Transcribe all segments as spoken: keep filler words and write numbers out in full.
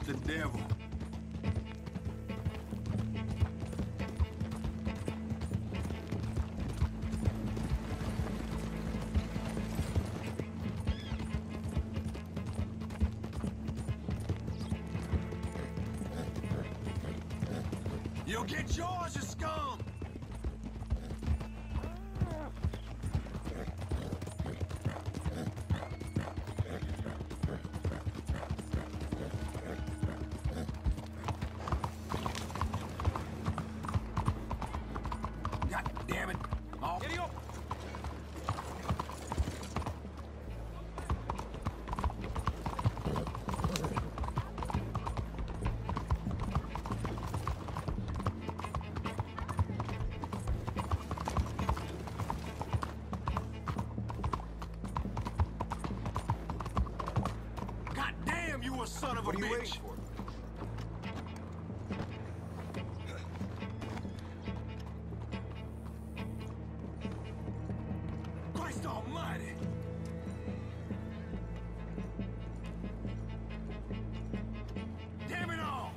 the devil. You'll get yours, you scum! God damn it! Oh. Get up! You a son of a bitch! What are you waiting for? Christ almighty! Damn it all!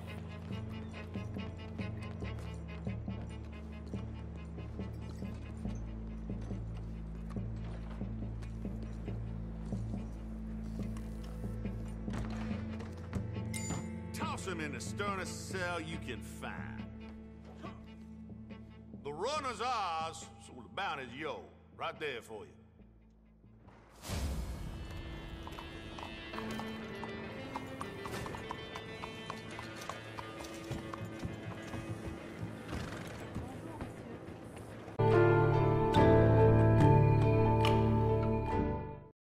Toss him in the sternest cell you can find. The runner's ours, so the bounty's yours. Right there for you.